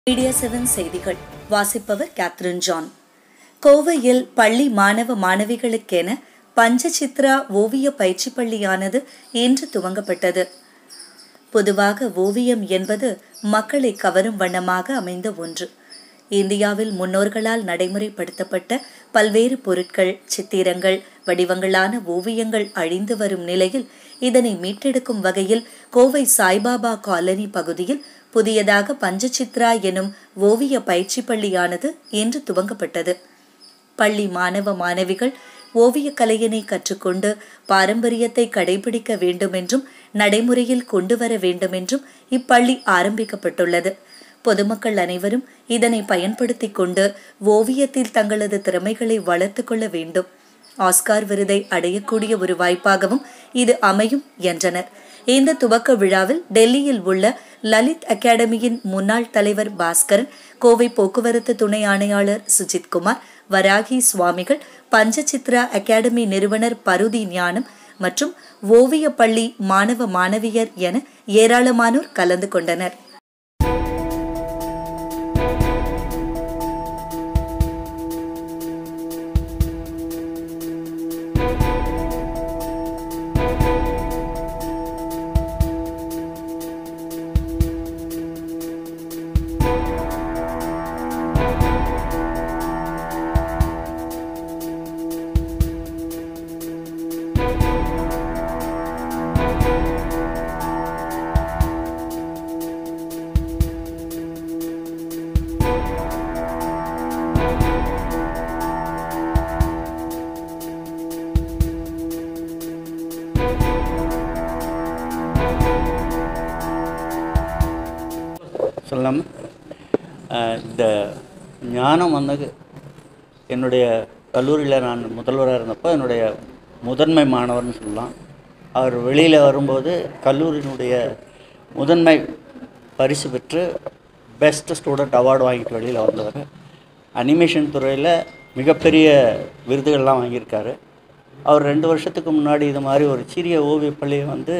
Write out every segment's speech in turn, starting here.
Media 7 செய்திகள் வாசிப்பவர் Catherine John. கோவையில் பள்ளி மாணவ மாணவிகளுக்கென பஞ்சசித்ரா ஓவிய பயிற்சி பள்ளியானது இன்று துவங்கப்பட்டது. பொதுவாக ஓவியம் என்பது மக்களை கவரும் வண்ணமாக அமைந்த ஒன்று. இந்தியாவில் முன்னோர்களால் நடைமுறைப்படுத்தப்பட்ட பல்வேறு பொருட்கள், சித்திரங்கள், வடிவங்களான ஓவியங்கள் அழிந்து வரும் நிலையில் இதனை மீட்டெடுக்கும் வகையில் கோவை சாய்பாபா காலனி பகுதியில் புதியதாக பஞ்சசித்ரா எனும் ஓவிய பயிற்சி பள்ளியானது இன்று துவங்கப்பட்டது. பள்ளி மாணவ மாணவிகள் ஓவிய கலையினை கற்றுக்கொண்டு பாரம்பரியத்தை கடைபிடிக்க வேண்டும் என்றும் நடைமுறையில் கொண்டு வர வேண்டும் என்றும் இப்பள்ளி ஆரம்பிக்கப்பட்டுள்ளது. பொதுமக்கள் அனைவரும் இதனை பயன்படுத்திக் கொண்டு ஓவியத்தில் தங்களது திறமைகளை வளர்த்து கொள்ள வேண்டும். ஆஸ்கார் விருதை அடையக்கூடிய ஒரு வாய்ப்பாகவும் இது அமையும் என்றனர். இந்த துவக்க விழாவில் டெல்லியில் உள்ள லலித் அகாடமியின் முன்னாள் தலைவர் பாஸ்கரன், கோவை போக்குவரத்து துணை ஆணையாளர் சுஜித்குமார், வராகி சுவாமிகள், பஞ்சசித்ரா அகாடமி நிறுவனர் பருதி ஞானம் மற்றும் ஓவிய பள்ளி மாணவ மாணவியர் என ஏராளமானோர் கலந்து கொண்டனர். சொல்லலாம். இந்த ஞானம் வந்தது என்னுடைய கல்லூரியில் நான் முதல்வராக இருந்தப்போ என்னுடைய முதன்மை மாணவர்னு சொல்லலாம். அவர் வெளியில் வரும்போது கல்லூரியினுடைய முதன்மை பரிசு பெற்று பெஸ்ட் ஸ்டூடெண்ட் அவார்டு வாங்கிட்டு வெளியில் வந்தவர். அனிமேஷன் துறையில் மிகப்பெரிய விருதுகள்லாம் வாங்கியிருக்காரு. அவர் 2 வருஷத்துக்கு முன்னாடி இது மாதிரி ஒரு சிறிய ஓவிய பள்ளியை வந்து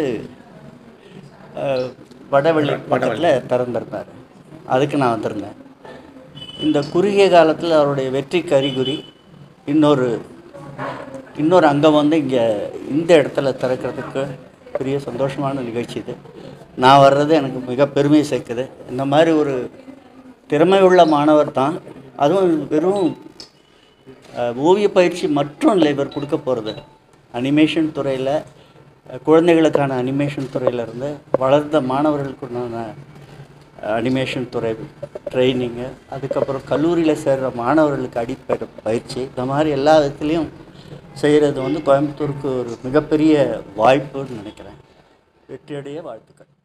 வடவள்ளி பக்கத்தில் திறந்திருந்தார். அதுக்கு நான் வந்திருந்தேன். இந்த குறுகிய காலத்தில் அவருடைய வெற்றி அறிகுறி இன்னொரு அங்கம் வந்து இங்கே இந்த இடத்துல திறக்கிறதுக்கு பெரிய சந்தோஷமான நிகழ்ச்சி இது. நான் வர்றது எனக்கு மிக பெருமை சேர்க்குது. இந்த மாதிரி ஒரு திறமை உள்ள மாணவர் தான். அதுவும் வெறும் ஓவிய பயிற்சி மற்றும் இல்லை, இவர் கொடுக்க போகிறது அனிமேஷன் துறையில், குழந்தைகளுக்கான அனிமேஷன் துறையிலேருந்து வளர்ந்த மாணவர்களுக்குண்டான அனிமேஷன் துறை ட்ரைனிங்கு, அதுக்கப்புறம் கல்லூரியில் சேர்கிற மாணவர்களுக்கு அடிப்படை பயிற்சி, இந்த மாதிரி எல்லா விதத்துலேயும் செய்கிறது வந்து கோயம்புத்தூருக்கு ஒரு மிகப்பெரிய வாய்ப்புன்னு நினைக்கிறேன். வெற்றியடைய வாழ்த்துக்கள்.